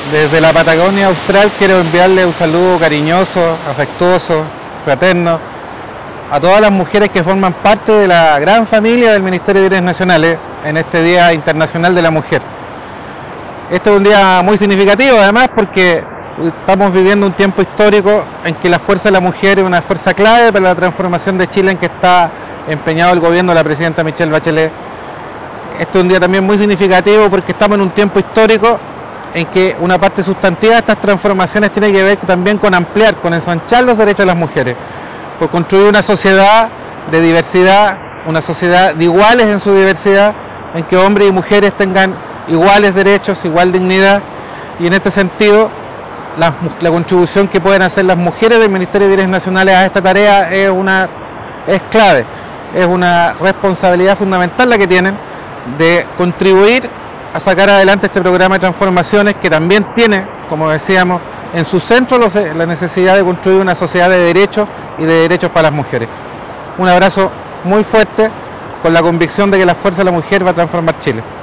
Desde la Patagonia Austral quiero enviarle un saludo cariñoso, afectuoso, fraterno a todas las mujeres que forman parte de la gran familia del Ministerio de Bienes Nacionales en este Día Internacional de la Mujer. Este es un día muy significativo además porque estamos viviendo un tiempo histórico en que la fuerza de la mujer es una fuerza clave para la transformación de Chile en que está empeñado el gobierno de la presidenta Michelle Bachelet. Este es un día también muy significativo porque estamos en un tiempo histórico en que una parte sustantiva de estas transformaciones tiene que ver también con ampliar, con ensanchar los derechos de las mujeres, por construir una sociedad de diversidad, una sociedad de iguales en su diversidad, en que hombres y mujeres tengan iguales derechos, igual dignidad, y en este sentido la contribución que pueden hacer las mujeres del Ministerio de Bienes Nacionales a esta tarea es clave, es una responsabilidad fundamental la que tienen de contribuir a sacar adelante este programa de transformaciones que también tiene, como decíamos, en su centro la necesidad de construir una sociedad de derechos y de derechos para las mujeres. Un abrazo muy fuerte con la convicción de que la fuerza de la mujer va a transformar Chile.